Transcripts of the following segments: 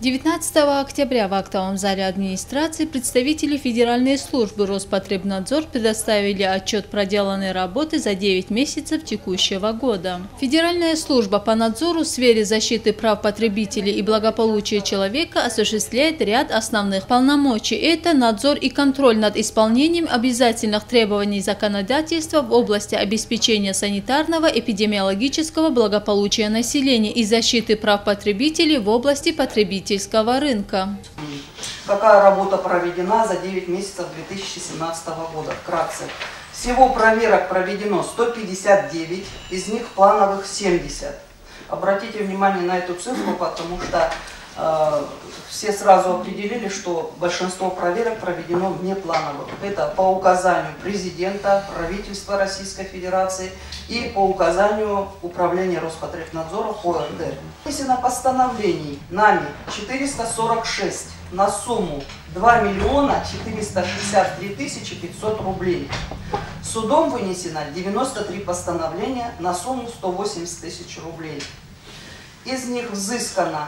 19 октября в актовом зале администрации представители Федеральной службы Роспотребнадзор предоставили отчет проделанной работы за 9 месяцев текущего года. Федеральная служба по надзору в сфере защиты прав потребителей и благополучия человека осуществляет ряд основных полномочий. Это надзор и контроль над исполнением обязательных требований законодательства в области обеспечения санитарного, эпидемиологического благополучия населения и защиты прав потребителей в области потребительского рынка. Какая работа проведена за 9 месяцев 2017 года? Вкратце. Всего проверок проведено 159, из них плановых 70. Обратите внимание на эту цифру, потому что все сразу определили, что большинство проверок проведено внеплановых. Это по указанию президента, правительства Российской Федерации и по указанию Управления Роспотребнадзора по ОРД. Вынесено постановлений нами 446 на сумму 2 миллиона 463 тысячи 500 рублей. Судом вынесено 93 постановления на сумму 180 тысяч рублей. Из них взыскано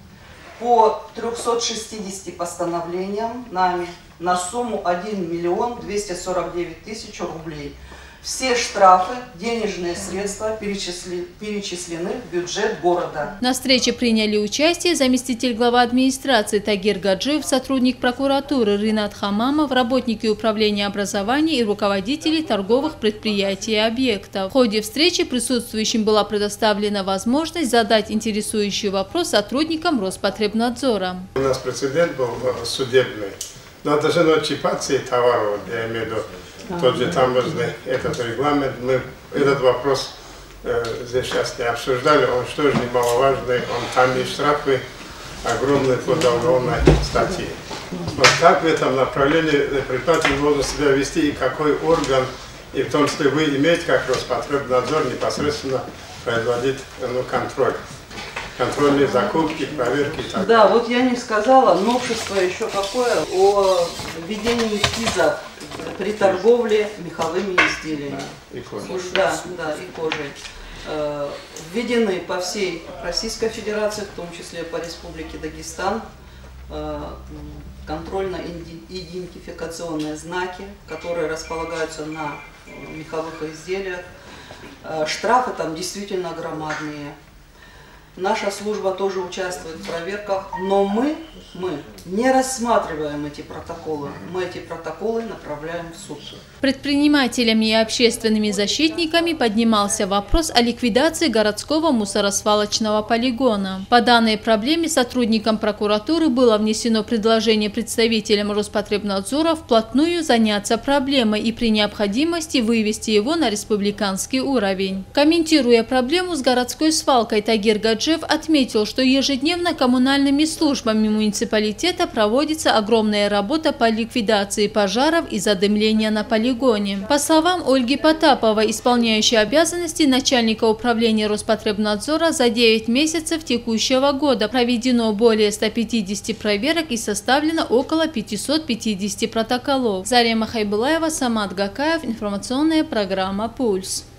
по 360 постановлениям нами на сумму 1 миллион 249 тысяч рублей. Все штрафы, денежные средства перечислены в бюджет города. На встрече приняли участие заместитель главы администрации Тагир Гаджиев, сотрудник прокуратуры Ринат Хамамов, работники управления образования и руководители торговых предприятий и объектов. В ходе встречи присутствующим была предоставлена возможность задать интересующий вопрос сотрудникам Роспотребнадзора. У нас прецедент был судебный, но даже нотификации товаров, я имею в виду, тот же таможенный этот регламент, мы этот вопрос здесь сейчас не обсуждали, он что же немаловажный, там и штрафы огромные по уголовной статье. Вот как в этом направлении предприниматель должен себя вести и какой орган, и в том числе вы имеете как Роспотребнадзор непосредственно производить контроль. Контрольные закупки, проверки и так далее. Да, вот я не сказала, новшество еще какое о введении КИЗа при торговле меховыми изделиями. И кожей. Да, и кожей. Введены по всей Российской Федерации, в том числе по Республике Дагестан, контрольно-идентификационные знаки, которые располагаются на меховых изделиях. Штрафы там действительно громадные. Наша служба тоже участвует в проверках, но мы не рассматриваем эти протоколы. Мы эти протоколы направляем в суд. Предпринимателями и общественными защитниками поднимался вопрос о ликвидации городского мусоросвалочного полигона. По данной проблеме сотрудникам прокуратуры было внесено предложение представителям Роспотребнадзора вплотную заняться проблемой и при необходимости вывести его на республиканский уровень. Комментируя проблему с городской свалкой, Тагир Гаджиев отметил, что ежедневно коммунальными службами муниципалитета проводится огромная работа по ликвидации пожаров и задымления на полигоне. По словам Ольги Потаповой, исполняющей обязанности начальника управления Роспотребнадзора, за 9 месяцев текущего года проведено более 150 проверок и составлено около 550 протоколов. Зарема Хайбулаева, Самат Гакаев, информационная программа «Пульс».